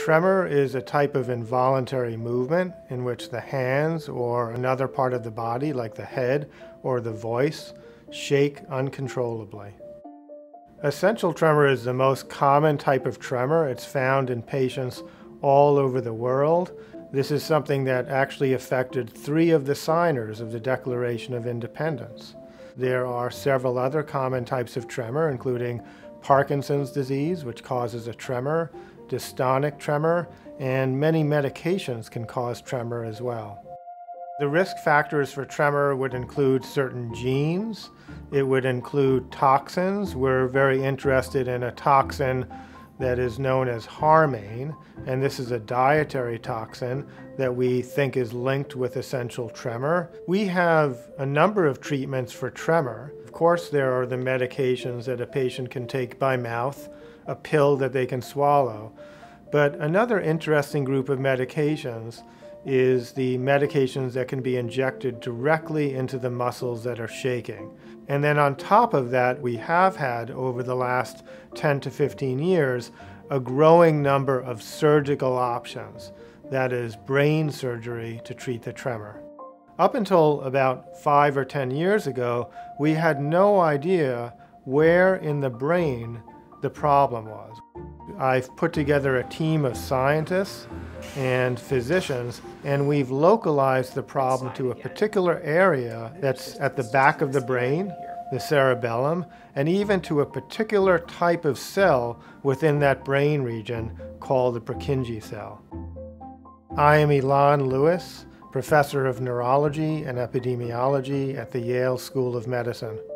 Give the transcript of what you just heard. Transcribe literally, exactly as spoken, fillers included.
tremor is a type of involuntary movement in which the hands or another part of the body, like the head or the voice, shake uncontrollably. Essential tremor is the most common type of tremor. It's found in patients all over the world. This is something that actually affected three of the signers of the Declaration of Independence. There are several other common types of tremor, including Parkinson's disease, which causes a tremor, dystonic tremor, and many medications can cause tremor as well. The risk factors for tremor would include certain genes. It would include toxins. We're very interested in a toxin that is known as harmine, and this is a dietary toxin that we think is linked with essential tremor. We have a number of treatments for tremor. Of course, there are the medications that a patient can take by mouth, a pill that they can swallow. But another interesting group of medications is the medications that can be injected directly into the muscles that are shaking. And then on top of that, we have had over the last ten to fifteen years a growing number of surgical options, that is brain surgery to treat the tremor. Up until about five or ten years ago, we had no idea where in the brain the problem was. I've put together a team of scientists and physicians, and we've localized the problem to a particular area that's at the back of the brain, the cerebellum, and even to a particular type of cell within that brain region called the Purkinje cell. I am Elan Lewis, professor of neurology and epidemiology at the Yale School of Medicine.